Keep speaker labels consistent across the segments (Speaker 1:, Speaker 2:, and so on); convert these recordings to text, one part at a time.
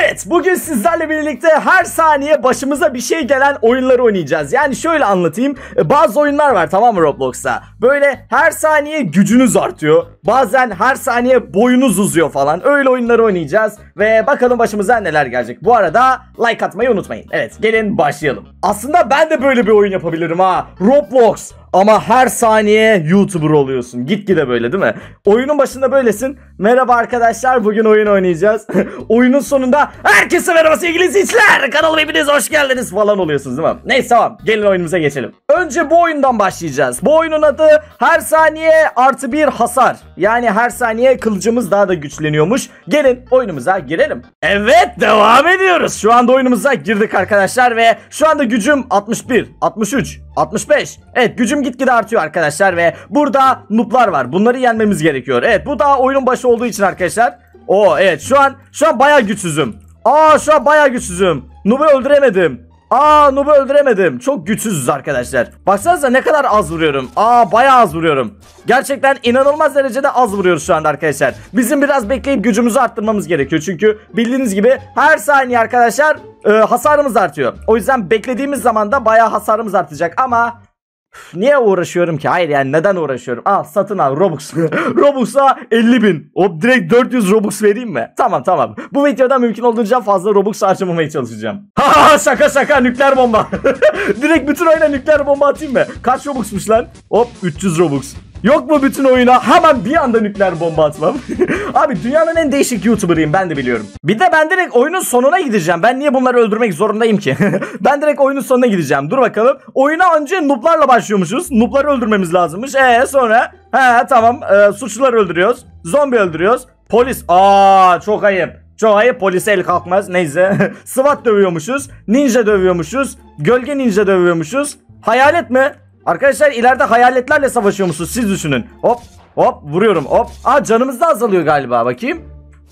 Speaker 1: Evet, bugün sizlerle birlikte her saniye başımıza bir şey gelen oyunları oynayacağız. Yani şöyle anlatayım. Bazı oyunlar var, tamam mı, Roblox'ta. Böyle her saniye gücünüz artıyor. Bazen her saniye boyunuz uzuyor falan. Öyle oyunları oynayacağız. Ve bakalım başımıza neler gelecek. Bu arada like atmayı unutmayın. Evet, gelin başlayalım. Aslında ben de böyle bir oyun yapabilirim ha. Roblox. Ama her saniye YouTuber oluyorsun. Gitgide böyle, değil mi? Oyunun başında böylesin. Merhaba arkadaşlar, bugün oyun oynayacağız. Oyunun sonunda herkese merhaba sevgili izleyiciler. Kanalıma hepiniz hoş geldiniz falan oluyorsunuz, değil mi? Neyse, tamam, gelin oyunumuza geçelim. Önce bu oyundan başlayacağız. Bu oyunun adı her saniye artı bir hasar. Yani her saniye kılıcımız daha da güçleniyormuş. Gelin oyunumuza girelim. Evet, devam ediyoruz. Şu anda oyunumuza girdik arkadaşlar ve şu anda gücüm 61, 63, 65. Evet, gücüm gitgide artıyor arkadaşlar ve burada noob'lar var. Bunları yenmemiz gerekiyor. Evet, bu daha oyunun başı olduğu için arkadaşlar. Evet, şu an bayağı güçsüzüm. Şu an bayağı güçsüzüm. Noob'u öldüremedim. Noob'u öldüremedim. Çok güçsüzüz arkadaşlar. Baksanıza ne kadar az vuruyorum. Bayağı az vuruyorum. Gerçekten inanılmaz derecede az vuruyoruz şu anda arkadaşlar. Bizim biraz bekleyip gücümüzü arttırmamız gerekiyor. Çünkü bildiğiniz gibi her saniye arkadaşlar hasarımız artıyor. O yüzden beklediğimiz zaman da bayağı hasarımız artacak ama niye uğraşıyorum ki? Hayır, yani neden uğraşıyorum? Satın al Robux. Robux'a 50.000. Hop, direkt 400 Robux vereyim mi? Tamam. Bu videoda mümkün olduğunca fazla Robux harcamamaya çalışacağım. Şaka nükleer bomba. Direkt bütün oyuna nükleer bomba atayım mı? Kaç Robux'muş lan? Hop, 300 Robux. Yok mu bütün oyuna hemen bir anda nükleer bomba atmam? Abi, dünyanın en değişik YouTuber'ıyım, ben de biliyorum. Bir de ben direkt oyunun sonuna gideceğim. Ben niye bunları öldürmek zorundayım ki? Ben direkt oyunun sonuna gideceğim. Dur bakalım. Oyuna önce noob'larla başlıyormuşuz. Noob'ları öldürmemiz lazımmış. Sonra? Tamam. Suçluları öldürüyoruz. Zombi öldürüyoruz. Polis. Çok ayıp. Çok ayıp, polise el kalkmaz. Neyse. SWAT dövüyormuşuz. Ninja dövüyormuşuz. Gölge ninja dövüyormuşuz. Hayalet mi? Arkadaşlar, ileride hayaletlerle savaşıyormuşsunuz, siz düşünün. Hop vuruyorum, hop. Canımız da azalıyor galiba, bakayım.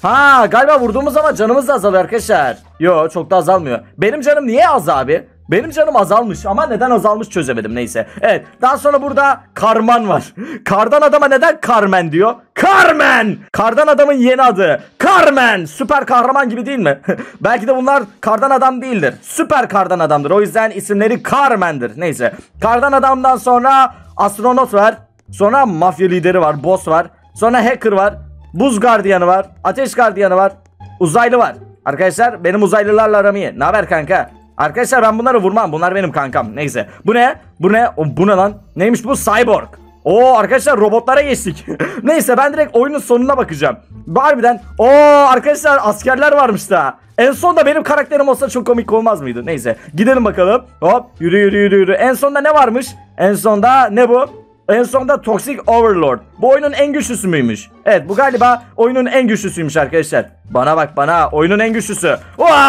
Speaker 1: Galiba vurduğumuz zaman canımız da azalıyor arkadaşlar. Yo, çok da azalmıyor. Benim canım niye az abi? Benim canım azalmış ama neden azalmış çözemedim, neyse. Evet, daha sonra burada Karman var. Kardan adama neden Carmen diyor? Carmen! Kardan adamın yeni adı Carmen! Süper kahraman gibi değil mi? Belki de bunlar kardan adam değildir. Süper kardan adamdır, o yüzden isimleri Carmen'dir. Neyse, kardan adamdan sonra astronot var. Sonra mafya lideri var, boss var. Sonra hacker var. Buz gardiyanı var. Ateş gardiyanı var. Uzaylı var. Arkadaşlar, benim uzaylılarla aram iyi. Naber kanka? Arkadaşlar, ben bunları vurmam. Bunlar benim kankam. Neyse. Bu ne? Bu ne lan? Neymiş bu? Cyborg. Arkadaşlar, robotlara geçtik. Neyse, ben direkt oyunun sonuna bakacağım. Harbiden. Arkadaşlar, askerler varmış da. En sonda benim karakterim olsa çok komik olmaz mıydı? Neyse. Gidelim bakalım. Hop. Yürü. En sonda ne varmış? En sonda ne bu? En sonunda Toxic Overlord. Bu oyunun en güçlüsü müymüş? Evet, bu galiba oyunun en güçlüsüymüş arkadaşlar. Bana bak, bana. Oyunun en güçlüsü.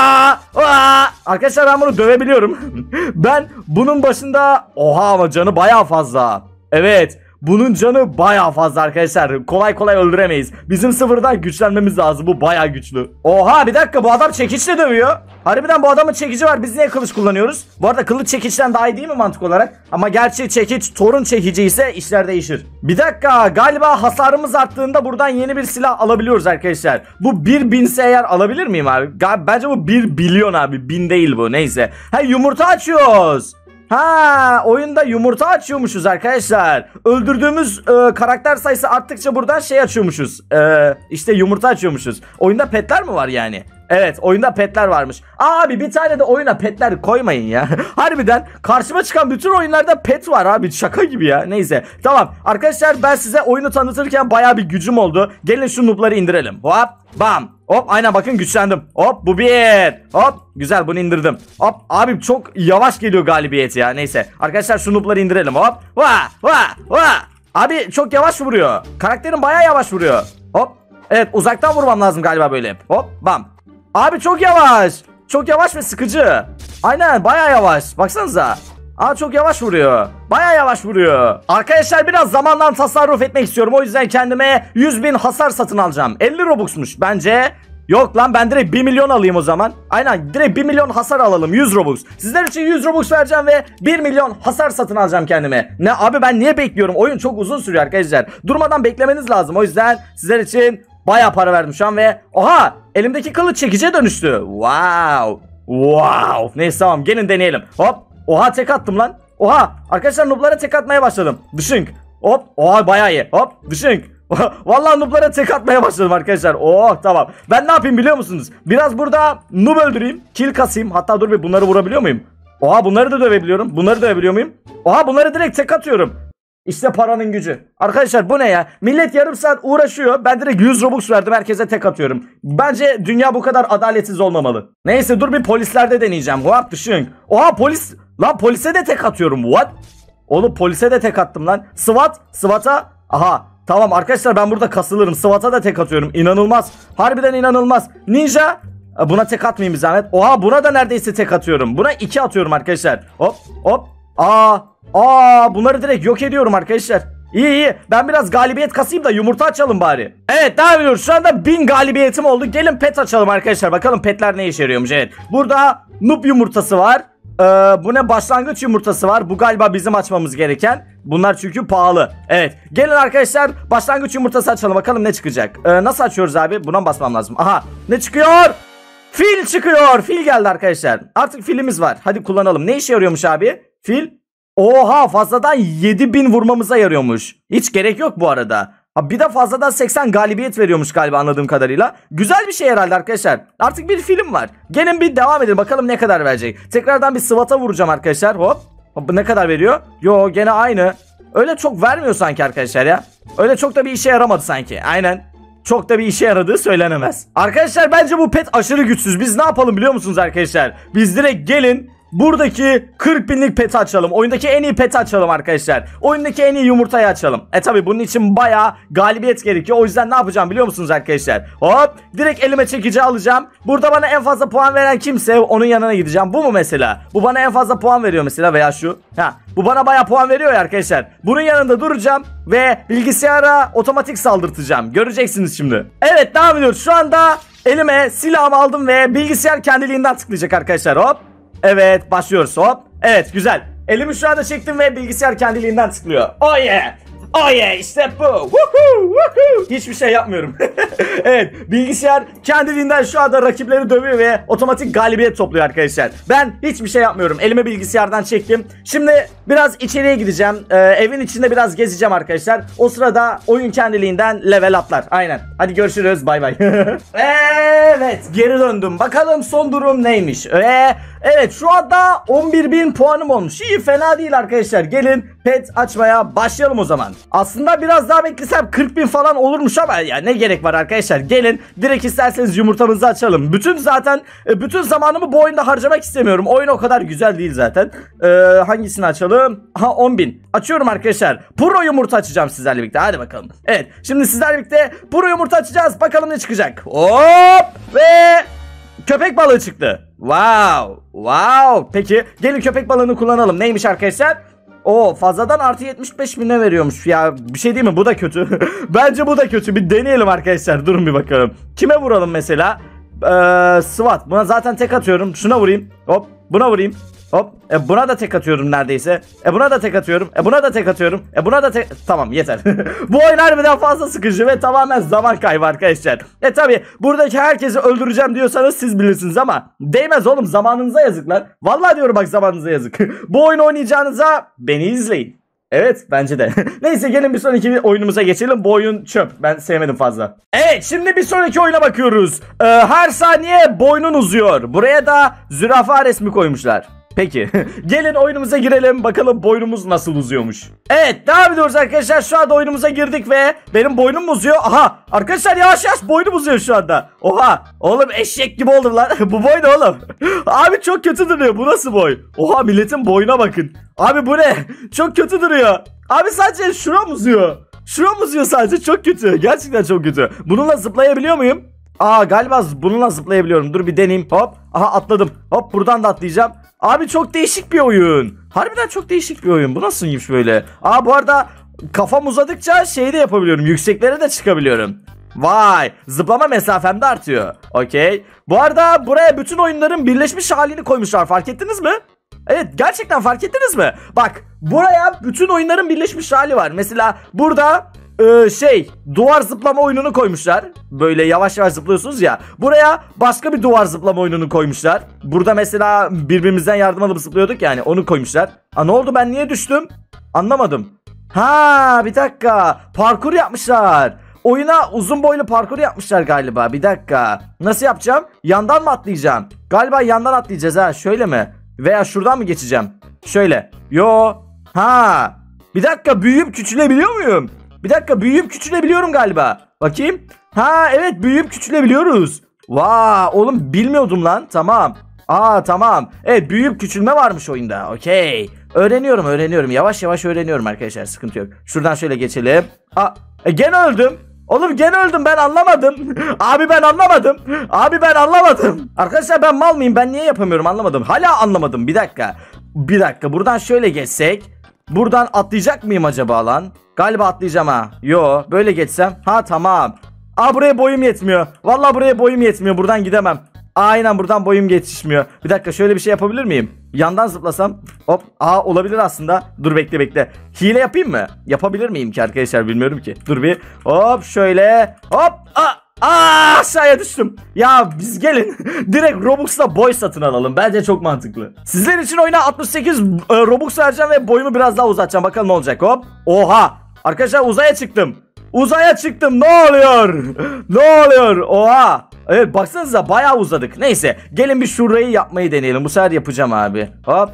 Speaker 1: Arkadaşlar, ben bunu dövebiliyorum. Ben bunun başında... ama canı bayağı fazla. Evet, bunun canı bayağı fazla arkadaşlar. Kolay kolay öldüremeyiz. Bizim sıfırdan güçlenmemiz lazım. Bu bayağı güçlü. Bir dakika, bu adam çekiçle dövüyor. Harbiden bu adamın çekici var. Biz niye kılıç kullanıyoruz? Bu arada kılıç çekiçten daha iyi değil mi mantık olarak? Ama gerçi çekiç Thor'un çekici ise işler değişir. Bir dakika, galiba hasarımız arttığında buradan yeni bir silah alabiliyoruz arkadaşlar. Bu 1000 ise eğer alabilir miyim abi? Bence bu 1 milyon abi. 1000 değil bu, neyse. Yumurta açıyoruz. Oyunda yumurta açıyormuşuz arkadaşlar. Öldürdüğümüz karakter sayısı arttıkça buradan şey açıyormuşuz. İşte yumurta açıyormuşuz. Oyunda petler mi var yani? Evet, oyunda petler varmış. Abi, bir tane de oyuna petler koymayın ya. Harbiden karşıma çıkan bütün oyunlarda pet var abi, şaka gibi ya. Neyse, tamam arkadaşlar, ben size oyunu tanıtırken bayağı bir gücüm oldu. Gelin şu noob'ları indirelim. Hop bam. Hop, aynen, bakın güçlendim. Hop, bu bir. Hop, güzel, bunu indirdim. Hop, abi çok yavaş geliyor galibiyet ya. Neyse arkadaşlar, şu noob'ları indirelim. Hop. Abi çok yavaş vuruyor. Karakterim bayağı yavaş vuruyor. Hop. Evet, uzaktan vurmam lazım galiba böyle. Hop bam. Abi çok yavaş. Çok yavaş ve sıkıcı. Aynen, bayağı yavaş. Baksanıza. Çok yavaş vuruyor. Bayağı yavaş vuruyor. Arkadaşlar, biraz zamandan tasarruf etmek istiyorum. O yüzden kendime 100.000 hasar satın alacağım. 50 Robux'muş bence. Yok lan, ben direkt 1 milyon alayım o zaman. Aynen, direkt 1 milyon hasar alalım, 100 Robux. Sizler için 100 Robux vereceğim ve 1 milyon hasar satın alacağım kendime. Ne abi, ben niye bekliyorum? Oyun çok uzun sürüyor arkadaşlar. Durmadan beklemeniz lazım. O yüzden sizler için Bayağı para verdim şu an ve oha, elimdeki kılıç çekice dönüştü. Wow. Wow. Neyse tamam, gelin deneyelim. Hop. Oha, tek attım lan. Oha, arkadaşlar noob'lara tek atmaya başladım. Dışınk. Hop. Oha, bayağı iyi. Hop. Dışınk. Vallahi noob'lara tek atmaya başladım arkadaşlar. Oh tamam. Ben ne yapayım biliyor musunuz? Biraz burada noob öldüreyim. Kill kasayım. Hatta dur bir, bunları vurabiliyor muyum? Oha, bunları da dövebiliyorum. Bunları dövebiliyor muyum? Oha, bunları direkt tek atıyorum. İşte paranın gücü. Arkadaşlar bu ne ya? Millet yarım saat uğraşıyor. Ben direkt 100 Robux verdim. Herkese tek atıyorum. Bence dünya bu kadar adaletsiz olmamalı. Neyse dur bir polislerde deneyeceğim. What düşün. Oha, polis. Lan polise de tek atıyorum. What? Oğlum polise de tek attım lan. SWAT. SWAT'a. Aha. Tamam arkadaşlar, ben burada kasılırım. SWAT'a da tek atıyorum. İnanılmaz. Harbiden inanılmaz. Ninja. Buna tek atmayayım bir zahmet. Oha, buna da neredeyse tek atıyorum. Buna 2 atıyorum arkadaşlar. Hop hop. Bunları direkt yok ediyorum arkadaşlar. İyi. Ben biraz galibiyet kasayım da yumurta açalım bari. Evet, devam ediyoruz. Şu anda 1000 galibiyetim oldu. Gelin pet açalım arkadaşlar. Bakalım petler ne işe yarıyormuş. Evet. Burada noob yumurtası var. Bu ne? Başlangıç yumurtası var. Bu galiba bizim açmamız gereken. Bunlar çünkü pahalı. Evet. Gelin arkadaşlar, başlangıç yumurtası açalım. Bakalım ne çıkacak. Nasıl açıyoruz abi? Buna mı basmam lazım? Aha. Ne çıkıyor? Fil çıkıyor. Fil geldi arkadaşlar. Artık filimiz var. Hadi kullanalım. Ne işe yarıyormuş abi? Fil. Oha, fazladan 7000 vurmamıza yarıyormuş. Hiç gerek yok bu arada. Bir de fazladan 80 galibiyet veriyormuş galiba, anladığım kadarıyla. Güzel bir şey herhalde arkadaşlar. Artık bir film var. Gelin bir devam edelim. Bakalım ne kadar verecek. Tekrardan bir SWAT'a vuracağım arkadaşlar. Hop. Ne kadar veriyor? Yo, gene aynı. Öyle çok vermiyor sanki arkadaşlar ya. Öyle çok da bir işe yaramadı sanki. Aynen. Çok da bir işe yaradığı söylenemez. Arkadaşlar bence bu pet aşırı güçsüz. Biz ne yapalım biliyor musunuz arkadaşlar? Biz direkt gelin buradaki 40 binlik peti açalım. Oyundaki en iyi peti açalım arkadaşlar. Oyundaki en iyi yumurtayı açalım. Tabi bunun için bayağı galibiyet gerekiyor. O yüzden ne yapacağım biliyor musunuz arkadaşlar? Hop, direkt elime çekici alacağım. Burada bana en fazla puan veren kimse onun yanına gideceğim. Bu mu mesela? Bu bana en fazla puan veriyor mesela, veya şu. Bu bana bayağı puan veriyor ya arkadaşlar. Bunun yanında duracağım ve bilgisayara otomatik saldırtacağım. Göreceksiniz şimdi. Evet, devam ediyoruz. Şu anda elime silahımı aldım ve bilgisayar kendiliğinden tıklayacak arkadaşlar. Hop. Evet, başlıyoruz. Hop. Evet, güzel. Elimi şu anda çektim ve bilgisayar kendiliğinden tıklıyor. Oh yeah. Oh yeah, işte bu. Woohoo. Hiçbir şey yapmıyorum. Evet, bilgisayar kendiliğinden şu anda rakipleri dövüyor ve otomatik galibiyet topluyor arkadaşlar. Ben hiçbir şey yapmıyorum. Elime bilgisayardan çektim. Şimdi biraz içeriye gideceğim. Evin içinde biraz gezeceğim arkadaşlar. O sırada oyun kendiliğinden level atlar. Aynen. Hadi görüşürüz. Bay bay. Evet, geri döndüm. Bakalım son durum neymiş? Evet, şu anda 11.000 puanım olmuş. İyi, fena değil arkadaşlar. Gelin pet açmaya başlayalım o zaman. Aslında biraz daha beklesem 40.000 falan olurmuş ama ya ne gerek var arkadaşlar. Gelin direkt isterseniz yumurtamızı açalım. Bütün zamanımı bu oyunda harcamak istemiyorum. Oyun o kadar güzel değil zaten. Hangisini açalım? Aha, 10.000. Açıyorum arkadaşlar. Pro yumurta açacağım sizlerle birlikte. Hadi bakalım. Evet, şimdi sizlerle birlikte pro yumurta açacağız. Bakalım ne çıkacak. Hop ve köpek balığı çıktı. Wow. Peki gelin köpek balığını kullanalım. Neymiş arkadaşlar? Fazladan artı 75.000'e veriyormuş. Ya bir şey değil mi? Bu da kötü. Bence bu da kötü. Bir deneyelim arkadaşlar. Durun bir bakalım. Kime vuralım mesela? SWAT. Buna zaten tek atıyorum. Şuna vurayım. Hop. Buna vurayım. Hop. Buna da tek atıyorum neredeyse. Buna da tek atıyorum. Buna da tek atıyorum. Buna da tek... Tamam, yeter. Bu oyun harbiden fazla sıkıcı ve tamamen zaman kaybı arkadaşlar. Tabi buradaki herkesi öldüreceğim diyorsanız siz bilirsiniz ama değmez oğlum, zamanınıza yazık lan. Vallahi diyorum bak, zamanınıza yazık. Bu oyunu oynayacağınıza beni izleyin. Evet, bence de. Neyse, gelin bir sonraki oyunumuza geçelim. Bu oyun çöp. Ben sevmedim fazla. Evet, şimdi bir sonraki oyuna bakıyoruz. Her saniye boynun uzuyor. Buraya da zürafa resmi koymuşlar. Peki gelin oyunumuza girelim, bakalım boynumuz nasıl uzuyormuş. Evet, devam ediyoruz arkadaşlar. Şu anda oyunumuza girdik ve benim boynum mu uzuyor? Aha arkadaşlar, yavaş boynum uzuyor şu anda. Oha oğlum, eşek gibi oldum lan. Bu boy ne oğlum? Abi çok kötü duruyor, bu nasıl boy? Oha, milletin boyuna bakın. Abi bu ne? Çok kötü duruyor. Abi sadece şuram uzuyor. Şuram uzuyor sadece, çok kötü. Gerçekten çok kötü. Bununla zıplayabiliyor muyum? Galiba bununla zıplayabiliyorum. Dur bir deneyeyim. Hop. Aha, atladım. Hop, buradan da atlayacağım. Abi çok değişik bir oyun. Harbiden çok değişik bir oyun. Bu nasılmış böyle? Bu arada kafam uzadıkça şey de yapabiliyorum. Yükseklere de çıkabiliyorum. Vay, zıplama mesafem de artıyor. Okey. Bu arada buraya bütün oyunların birleşmiş halini koymuşlar. Fark ettiniz mi? Evet, gerçekten fark ettiniz mi? Bak, buraya bütün oyunların birleşmiş hali var. Mesela burada duvar zıplama oyununu koymuşlar. Böyle yavaş yavaş zıplıyorsunuz ya. Buraya başka bir duvar zıplama oyununu koymuşlar. Burada mesela birbirimizden yardım alıp zıplıyorduk yani, onu koymuşlar. Ne oldu, ben niye düştüm? Anlamadım. Ha, bir dakika. Parkur yapmışlar. Oyuna uzun boylu parkur yapmışlar galiba. Bir dakika. Nasıl yapacağım? Yandan mı atlayacağım? Galiba yandan atlayacağız ha. Şöyle mi? Veya şuradan mı geçeceğim? Şöyle. Yo. Ha. Bir dakika, büyüyüp küçülebiliyor muyum? Bir dakika, büyüyüp küçülebiliyorum galiba. Bakayım. Ha evet, büyüyüp küçülebiliyoruz. Vaa oğlum, bilmiyordum lan. Tamam. Tamam. Evet, büyüyüp küçülme varmış oyunda. Okey. Öğreniyorum. Yavaş yavaş öğreniyorum arkadaşlar. Sıkıntı yok. Şuradan şöyle geçelim. Gene öldüm. Oğlum gene öldüm, ben anlamadım. Abi ben anlamadım. Arkadaşlar ben mal mıyım? Ben niye yapamıyorum, anlamadım. Hala anlamadım. Bir dakika. Buradan şöyle geçsek. Buradan atlayacak mıyım acaba lan? Galiba atlayacağım ha. Yo, böyle geçsem. Ha tamam. Buraya boyum yetmiyor. Vallahi buraya boyum yetmiyor. Buradan gidemem. Aynen, buradan boyum yetişmiyor. Bir dakika, şöyle bir şey yapabilir miyim? Yandan zıplasam. Hop. Olabilir aslında. Dur bekle. Hile yapayım mı? Yapabilir miyim ki arkadaşlar, bilmiyorum ki. Dur bir. Hop şöyle. Hop. Aşağıya düştüm. Ya biz gelin direkt Robux'la boy satın alalım. Bence çok mantıklı. Sizler için oyuna 68 Robux vereceğim ve boyumu biraz daha uzatacağım. Bakalım ne olacak. Hop. Oha. Arkadaşlar uzaya çıktım. Ne oluyor? Oha. Evet, baksanıza bayağı uzadık. Neyse, gelin bir şurayı yapmayı deneyelim. Bu sefer yapacağım abi. Hop.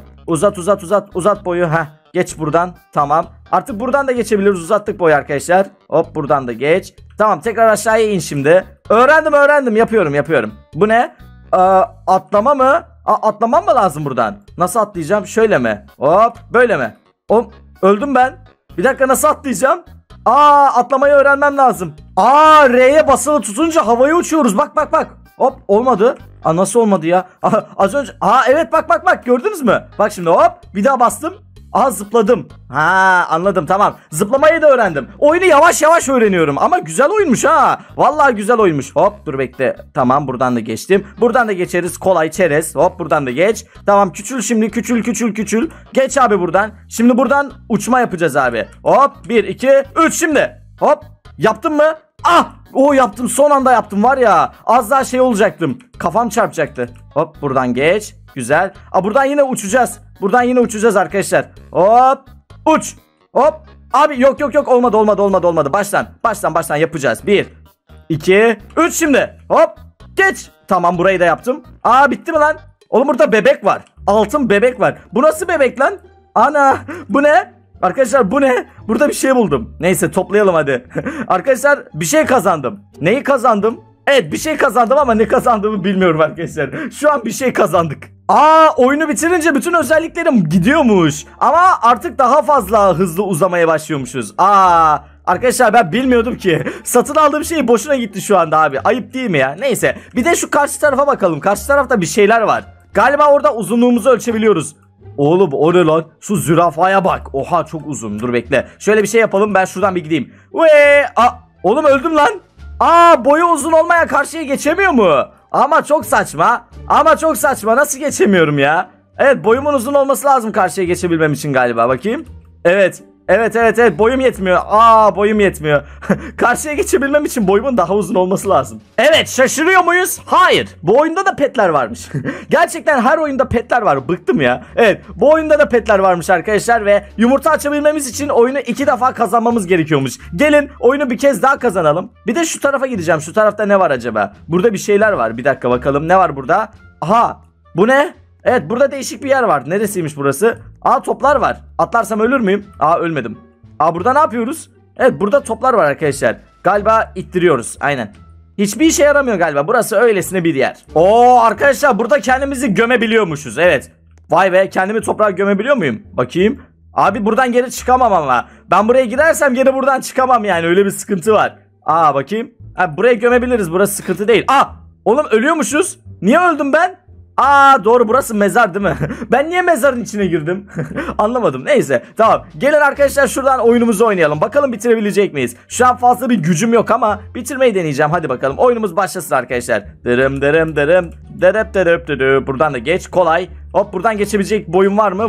Speaker 1: Uzat boyu. Geç buradan. Tamam. Artık buradan da geçebiliriz. Uzattık boyu arkadaşlar. Hop, buradan da geç. Tamam, tekrar aşağıya in şimdi. Öğrendim. Yapıyorum. Bu ne? Atlama mı? Atlamam mı lazım buradan? Nasıl atlayacağım? Şöyle mi? Hop, böyle mi? Öldüm ben. Bir dakika, nasıl atlayacağım? Atlamayı öğrenmem lazım. R'ye basılı tutunca havaya uçuyoruz. Bak. Hop, olmadı. Nasıl olmadı ya? Az önce. Evet, bak gördünüz mü? Bak şimdi, hop, bir daha bastım. Zıpladım. Anladım, tamam. Zıplamayı da öğrendim. Oyunu yavaş yavaş öğreniyorum ama güzel oyunmuş ha. Vallahi güzel oyunmuş. Hop, dur bekle. Tamam, buradan da geçtim. Buradan da geçeriz. Kolay çerez. Hop, buradan da geç. Tamam, küçül şimdi. Küçül. Geç abi buradan. Şimdi buradan uçma yapacağız abi. Hop, 1 2 3 şimdi. Hop, yaptın mı? Yaptım, son anda yaptım var ya. Az daha şey olacaktım. Kafam çarpacaktı. Hop, buradan geç. Güzel. Buradan yine uçacağız. Arkadaşlar. Hop. Uç. Hop. Abi yok. Olmadı. Baştan yapacağız. 1 2 3 şimdi. Hop. Geç. Tamam, burayı da yaptım. Bitti mi lan? Oğlum burada bebek var. Altın bebek var. Bu nasıl bebek lan? Ana. Bu ne? Arkadaşlar bu ne? Burada bir şey buldum. Neyse, toplayalım hadi. Arkadaşlar bir şey kazandım. Neyi kazandım? Evet, bir şey kazandım ama ne kazandığımı bilmiyorum arkadaşlar. Şu an bir şey kazandık. Oyunu bitirince bütün özelliklerim gidiyormuş. Ama artık daha fazla hızlı uzamaya başlıyormuşuz. Arkadaşlar ben bilmiyordum ki. Satın aldığım şey boşuna gitti şu anda abi. Ayıp değil mi ya? Neyse, bir de şu karşı tarafa bakalım. Karşı tarafta bir şeyler var. Galiba orada uzunluğumuzu ölçebiliyoruz. Oğlum o ne lan? Şu zürafaya bak. Oha, çok uzun. Dur bekle. Şöyle bir şey yapalım. Ben şuradan bir gideyim. Oğlum öldüm lan. Boyu uzun olmaya karşıya geçemiyor mu? Ama çok saçma. Nasıl geçemiyorum ya? Evet, boyumun uzun olması lazım karşıya geçebilmem için galiba. Bakayım. Evet. Boyum yetmiyor. Boyum yetmiyor. Karşıya geçebilmem için boyumun daha uzun olması lazım. Evet, şaşırıyor muyuz? Hayır. Bu oyunda da petler varmış. Gerçekten her oyunda petler var. Bıktım ya. Evet, bu oyunda da petler varmış arkadaşlar ve yumurta açabilmemiz için oyunu 2 defa kazanmamız gerekiyormuş. Gelin oyunu bir kez daha kazanalım. Bir de şu tarafa gideceğim. Şu tarafta ne var acaba? Burada bir şeyler var. Bir dakika bakalım. Ne var burada? Bu ne? Evet, burada değişik bir yer var. Neresiymiş burası? Toplar var. Atlarsam ölür müyüm? Ölmedim. Burada ne yapıyoruz? Evet, burada toplar var arkadaşlar. Galiba ittiriyoruz. Aynen. Hiçbir işe yaramıyor galiba. Burası öylesine bir yer. Arkadaşlar burada kendimizi gömebiliyormuşuz. Evet. Vay be, kendimi toprağa gömebiliyor muyum? Bakayım. Abi buradan geri çıkamam ama. Ben buraya girersem geri buradan çıkamam yani. Öyle bir sıkıntı var. Bakayım. Buraya gömebiliriz. Burası sıkıntı değil. Oğlum ölüyormuşuz. Niye öldüm ben? Doğru, burası mezar değil mi? Ben niye mezarın içine girdim? Anlamadım. Neyse, tamam. Gelin arkadaşlar şuradan oyunumuzu oynayalım. Bakalım bitirebilecek miyiz? Şu an fazla bir gücüm yok ama bitirmeyi deneyeceğim. Hadi bakalım. Oyunumuz başlasın arkadaşlar. Dırım. Buradan da geç. Kolay. Hop, buradan geçebilecek boyum var mı? Var.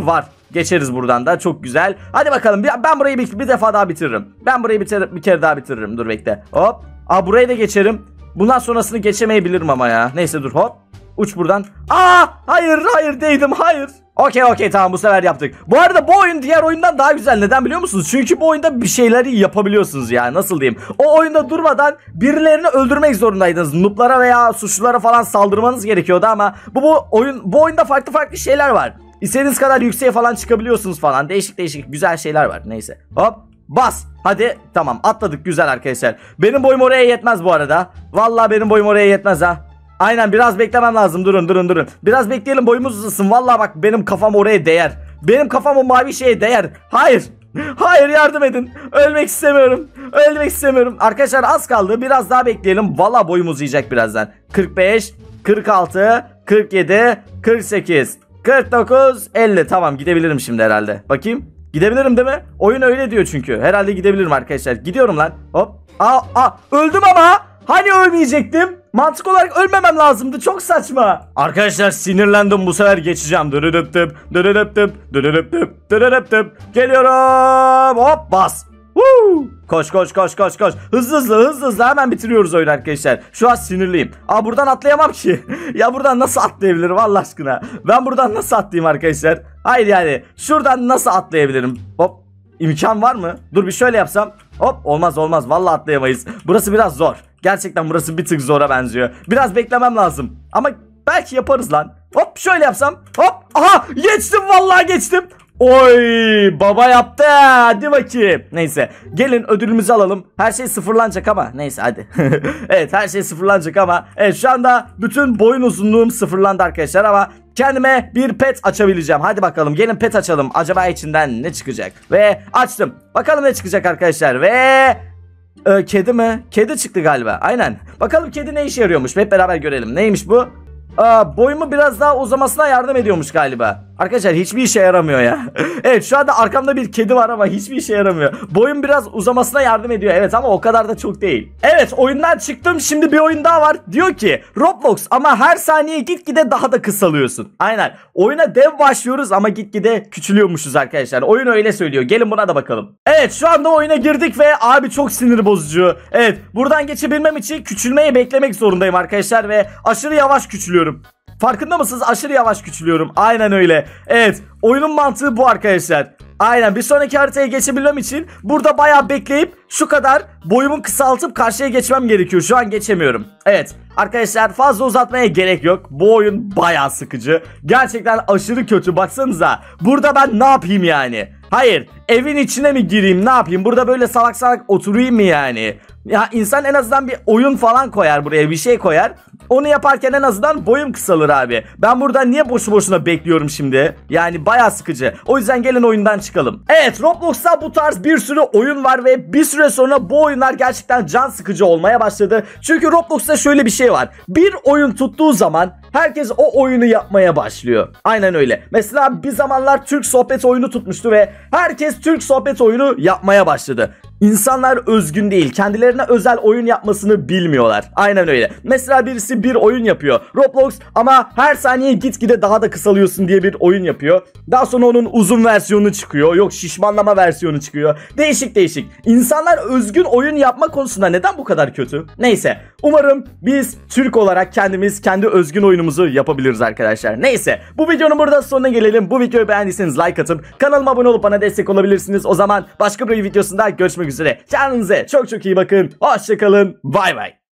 Speaker 1: Geçeriz buradan da. Çok güzel. Hadi bakalım. Ben burayı bir defa daha bitiririm. Ben burayı bir kere daha bitiririm. Dur bekle. Hop. Burayı da geçerim. Bundan sonrasını geçemeyebilirim ama ya. Neyse dur hop. Uç buradan. Hayır değdim hayır. Okey tamam bu sefer yaptık. Bu arada bu oyun diğer oyundan daha güzel. Neden biliyor musunuz? Çünkü bu oyunda bir şeyleri yapabiliyorsunuz ya. Nasıl diyeyim? O oyunda durmadan birilerini öldürmek zorundaydınız. Noob'lara veya suçlulara falan saldırmanız gerekiyordu ama bu oyunda farklı şeyler var. İstediğiniz kadar yükseğe falan çıkabiliyorsunuz falan. Değişik güzel şeyler var. Neyse. Hop. Bas. Hadi tamam atladık güzel arkadaşlar. Benim boyum oraya yetmez bu arada. Vallahi benim boyum oraya yetmez ha. Aynen biraz beklemem lazım. Durun. Biraz bekleyelim boyumuz uzasın. Vallahi bak benim kafam oraya değer. Benim kafam o mavi şeye değer. Hayır yardım edin. Ölmek istemiyorum. Arkadaşlar az kaldı. Biraz daha bekleyelim. Vallahi boyum uzayacak birazdan. 45, 46, 47, 48, 49, 50. Tamam gidebilirim şimdi herhalde. Bakayım. Gidebilirim değil mi? Oyun öyle diyor çünkü. Herhalde gidebilirim arkadaşlar. Gidiyorum lan. Hop. Öldüm ama. Hani ölmeyecektim? Mantık olarak ölmemem lazımdı. Çok saçma. Arkadaşlar sinirlendim. Bu sefer geçeceğim. Geliyorum. Hop bas. Koş. Hızlı hemen bitiriyoruz oyunu arkadaşlar. Şu an sinirliyim. Buradan atlayamam ki. Ya buradan nasıl atlayabilirim Allah aşkına? Ben buradan nasıl atlayayım arkadaşlar? Hayır yani. Şuradan nasıl atlayabilirim? Hop. İmkan var mı? Dur bir şöyle yapsam. Hop olmaz. Vallahi atlayamayız. Burası biraz zor. Gerçekten burası bir tık zora benziyor. Biraz beklemem lazım. Ama belki yaparız lan. Hop şöyle yapsam. Hop. Aha geçtim vallahi geçtim. Oy baba yaptı. Hadi bakayım. Neyse gelin ödülümüzü alalım. Her şey sıfırlanacak ama. Neyse hadi. Evet her şey sıfırlanacak ama. Evet şu anda bütün boyun uzunluğum sıfırlandı arkadaşlar ama kendime bir pet açabileceğim. Hadi bakalım gelin pet açalım. Acaba içinden ne çıkacak? Ve açtım. Bakalım ne çıkacak arkadaşlar. Ve kedi mi? Kedi çıktı galiba. Aynen. Bakalım kedi ne işe yarıyormuş. Hep beraber görelim. Neymiş bu? Boyumu biraz daha uzamasına yardım ediyormuş galiba. Arkadaşlar hiçbir işe yaramıyor ya. Evet şu anda arkamda bir kedi var ama hiçbir işe yaramıyor. Boyum biraz uzamasına yardım ediyor. Evet ama o kadar da çok değil. Evet oyundan çıktım. Şimdi bir oyun daha var. Diyor ki Roblox ama her saniye gitgide daha da kısalıyorsun. Aynen. Oyuna dev başlıyoruz ama gitgide küçülüyormuşuz arkadaşlar. Oyun öyle söylüyor. Gelin buna da bakalım. Evet şu anda oyuna girdik ve abi çok sinir bozucu. Evet buradan geçebilmem için küçülmeyi beklemek zorundayım arkadaşlar ve aşırı yavaş küçülüyorum. Farkında mısınız? Aşırı yavaş küçülüyorum. Aynen öyle. Evet. Oyunun mantığı bu arkadaşlar. Aynen. Bir sonraki haritaya geçebilmem için burada bayağı bekleyip şu kadar boyumu kısaltıp karşıya geçmem gerekiyor. Şu an geçemiyorum. Evet. Arkadaşlar fazla uzatmaya gerek yok. Bu oyun bayağı sıkıcı. Gerçekten aşırı kötü. Baksanıza. Burada ben ne yapayım yani? Hayır. Evin içine mi gireyim? Ne yapayım? Burada böyle salak salak oturayım mı yani? Ya insan en azından bir oyun falan koyar buraya, bir şey koyar. Onu yaparken en azından boyum kısalır abi. Ben burada niye boşu boşuna bekliyorum şimdi? Yani bayağı sıkıcı. O yüzden gelin oyundan çıkalım. Evet Roblox'ta bu tarz bir sürü oyun var ve bir süre sonra bu oyunlar gerçekten can sıkıcı olmaya başladı. Çünkü Roblox'ta şöyle bir şey var. Bir oyun tuttuğu zaman herkes o oyunu yapmaya başlıyor. Aynen öyle. Mesela bir zamanlar Türk sohbet oyunu tutmuştu ve herkes Türk sohbet oyunu yapmaya başladı. İnsanlar özgün değil. Kendilerine özel oyun yapmasını bilmiyorlar. Aynen öyle. Mesela birisi bir oyun yapıyor. Roblox ama her saniye gitgide daha da kısalıyorsun diye bir oyun yapıyor. Daha sonra onun uzun versiyonu çıkıyor. Yok şişmanlama versiyonu çıkıyor. Değişik. İnsanlar özgün oyun yapma konusunda neden bu kadar kötü? Neyse. Umarım biz Türk olarak kendimiz kendi özgün oyunumuzu yapabiliriz arkadaşlar. Neyse. Bu videonun burada sonuna gelelim. Bu videoyu beğendiyseniz like atıp kanalıma abone olup bana destek olabilirsiniz. O zaman başka bir videosunda görüşmek üzere. Kendinize çok iyi bakın. Hoşçakalın. Bay bay.